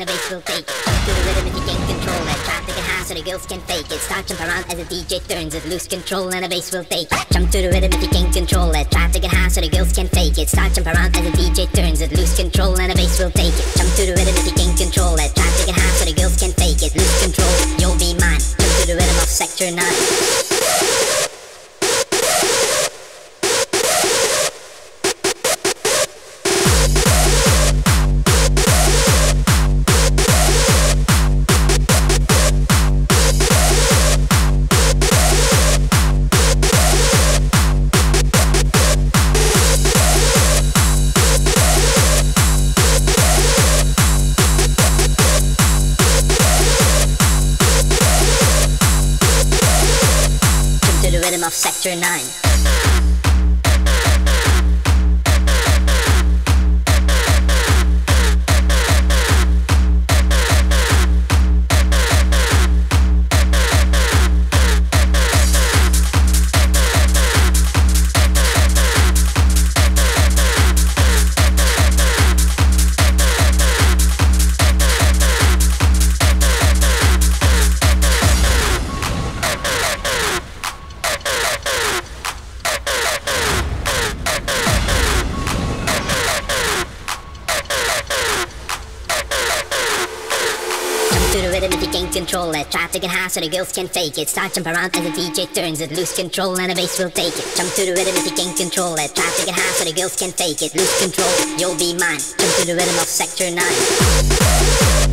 the bass will take it. Jump to the rhythm if you can't control it. Try to get high so the girls can fake it. Start jump around as the DJ turns it. Lose control and the bass will take it. Jump to the rhythm if you can't control it. Try to get high so the girls can fake it. Start jump around as the DJ turns it. Lose control and the bass will take it. Jump to the rhythm if you can't control it. Try to get high so the girls can fake it. Lose control, you'll be mine. Jump to the rhythm of Sector 9. Of Sector 9. To the rhythm if you can't control it. Try to get high so the girls can fake it. Start jump around as the DJ turns it. Lose control and the bass will take it. Jump to the rhythm if you can't control it. Try to get high so the girls can fake it. Lose control, you'll be mine. Jump to the rhythm of Sector 9.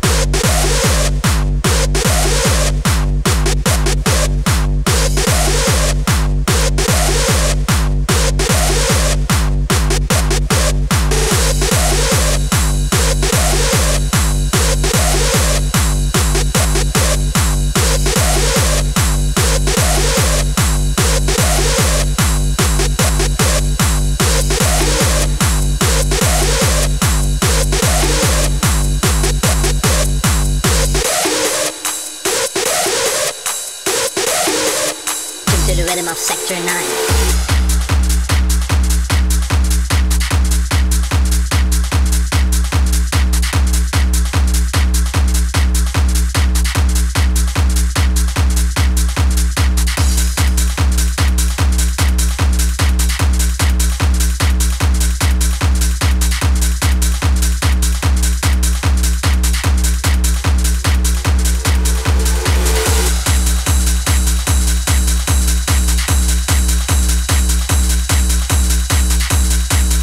To the rhythm of Sector 9.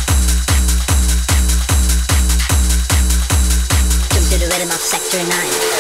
Sector 9.